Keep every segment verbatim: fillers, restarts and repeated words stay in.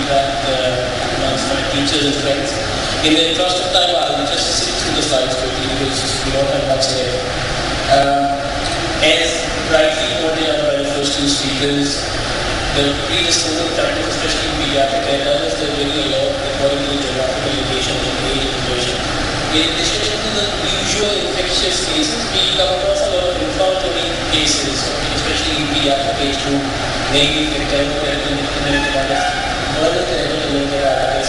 feedback uh, amongst my teachers and friends. In the interest of time, I'll just sit through the slides quickly because we don't have much here. Um, as rightly pointed out by the first two speakers, the predisposing factors, especially in pediatric areas, they vary a lot according to the geographical location and age of the patient. In addition to the usual infectious cases, we come across a lot of inflammatory cases, especially in pediatric age group, namely keratoconjunctivitis, viral keratoconjunctivitis,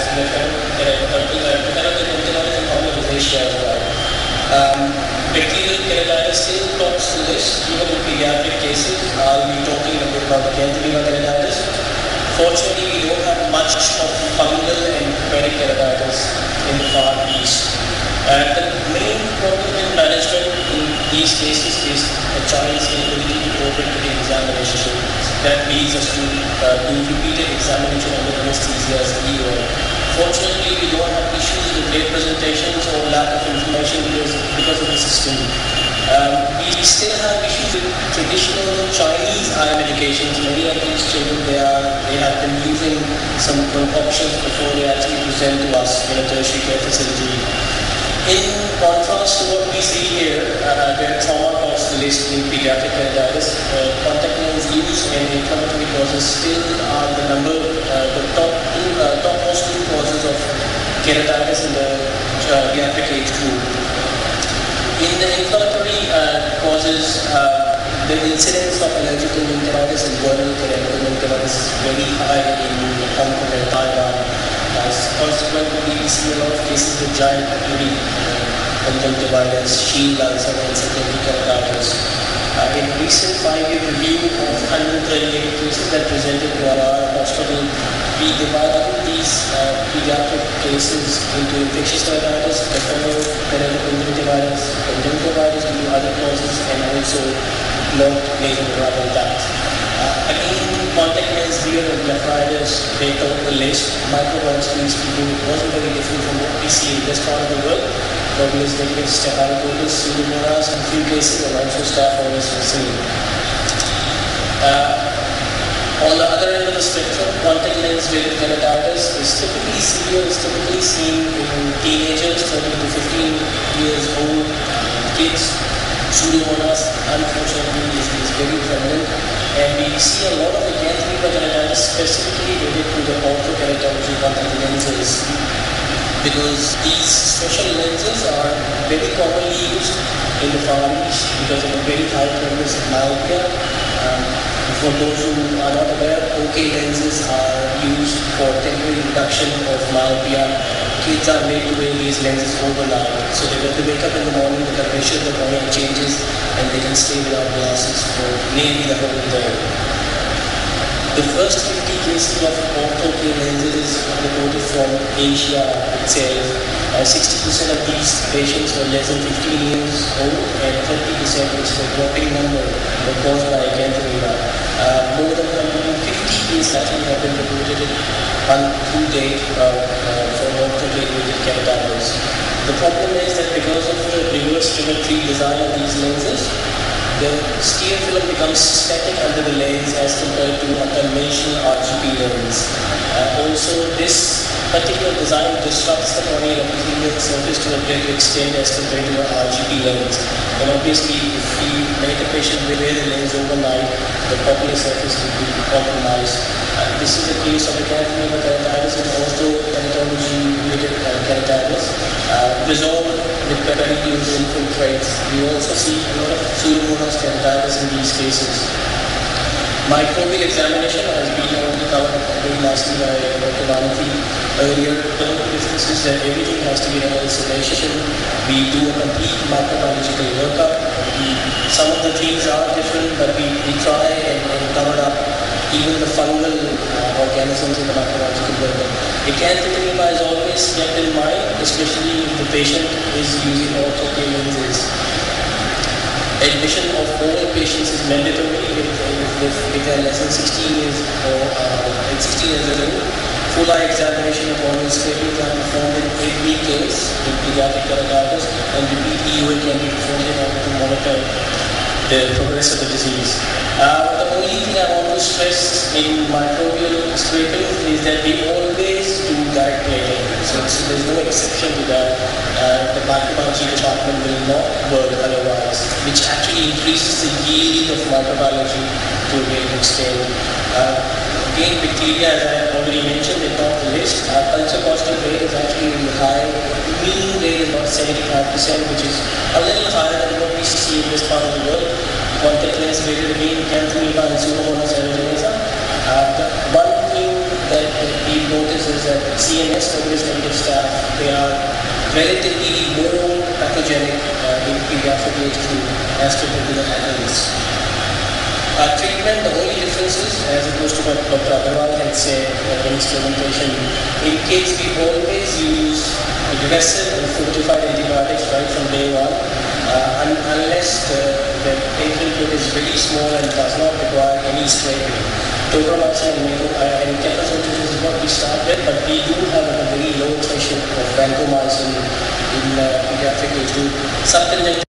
keratoconjunctivitis, and common rosacea as well. Um, bacterial keratitis still tops the list, even in pediatric cases. I'll be talking a bit about Cantilever keratitis. Fortunately, we don't have much of fungal and puerperic keratitis in the Far East. And the main problem in management in these cases is a child's inability to cope with the examination. That leads us to uh, do repeated examination under anesthesia as E O. Fortunately, we don't have issues with late presentations or lack of information because, because of the system. Um, we still have issues with traditional Chinese eye medications. Many of these children, they, are, they have been using some concoctions before they actually present to us in a tertiary care facility. In contrast to what we see here, uh, where trauma tops the list in pediatric keratitis, uh, contact lens use and inflammatory causes still are the number, uh, the top two, uh, topmost two causes of keratitis in the uh, pediatric age group. In the inflammatory uh, causes, uh, the incidence of allergic conjunctivitis and viral keratoconjunctivitis is very high in Hong Kong and Taiwan. As consequently, we see a lot of cases with giant papillary uh, conjunctivitis, shield ulcer, and secondary keratitis. Uh, in recent five-year review of one hundred thirty-eight cases that presented to our hospital, we divided these uh, pediatric cases into infectious keratitis, ephemeral keratoconjunctivitis, conjunctivitis due to other causes, and also blocked nasal rubber duct. Uh, again, contact lens, beer, and blepharitis, they top the list. Microbronchially speaking, it wasn't very different from what we see in this part of the world. Douglas negative staphylococcus, pseudomonas, in few cases, and also staph aureus seen. Uh, on the other end of the spectrum, contact lens with keratitis is typically severe, is typically seen in teenagers, thirteen to fifteen years old, kids. Pseudomonas, unfortunately, is, is very prevalent, and we see a lot of the Cantilever keratitis specifically related to the orthokeratology contact lenses, because these special lenses are very commonly used in the Far East because of a very high prevalence of myopia. Um, for those who are not aware, OK lenses are used for temporary reduction of myopia. Kids are made to wear these lenses overnight, so they when they wake up in the morning, the curvature of the cornea changes and they can stay without glasses for nearly the whole day. The first fifty cases of ortho-K lenses reported from Asia itself. Uh, sixty percent of these patients were less than fifteen years old, and thirty percent, which is a dropping number, were caused by Cantilever. Uh, more than one hundred fifty cases actually have been reported on to date uh, uh, for ortho-K-related keratitis. The problem is that because of the reverse symmetry design of these lenses, the steer film becomes static under the lens as compared to a conventional R G B lens. Uh, also, this particular design disrupts the corneal epithelial surface to a greater extent as compared to an R G B lens. And obviously, if we make a patient wear the lens overnight, the ocular surface will be compromised. Uh, this is a case of a Cantilever keratitis and also keratology-related uh, keratitis. Uh, resolved with perineal infiltrates. We also see a lot of pseudomonas keratitis in these cases. Microbial examination has been already covered very nicely by Doctor Vanathy earlier. The only difference is that everything has to be done in sedation. We do a complete microbiological workup. We, some of the things are different, but we, we try and, and cover up even the fungal uh, organisms in the microbiological workup. A Cantilever is always kept in mind, especially if the patient is using ortho-K lenses. Admission of all patients is mandatory if, if, if they are less than sixteen years or uh, sixteen years old. Full eye examination of oral scrapings are performed in every case in pediatric keratitis, and repeat E U A can be performed in order to monitor the progress of the disease. Uh, the only thing I want to stress in microbial scrapings is that we all direct plating. So it's, there's no exception to that. Uh, the microbiology department will not work otherwise, which actually increases the yield of microbiology to a great extent. Uh, again, bacteria, as I already mentioned, they're top of the list. Our culture positive rate is actually really high. Mean rate is about seventy-five percent, which is a little higher than what we see in this part of the world. Contact lens rated again, Canthamoeba and Pseudomonas aeruginosa. Uh, the one thing that we notice is that C N S, service negative staff, they are relatively more pathogenic uh, in pediatric age group as compared to the adults. Our treatment, the only difference is, as opposed to what Doctor Agarwal had said uh, in his presentation, in case we always use aggressive and fortified antibiotics right from day one, uh, un unless the, the infant is very small and does not require any scraping. Tobramycin and, uh, and Ketozoetis is what we start with, but we do have a very low threshold of vancomycin in uh, pediatric age group. Supplement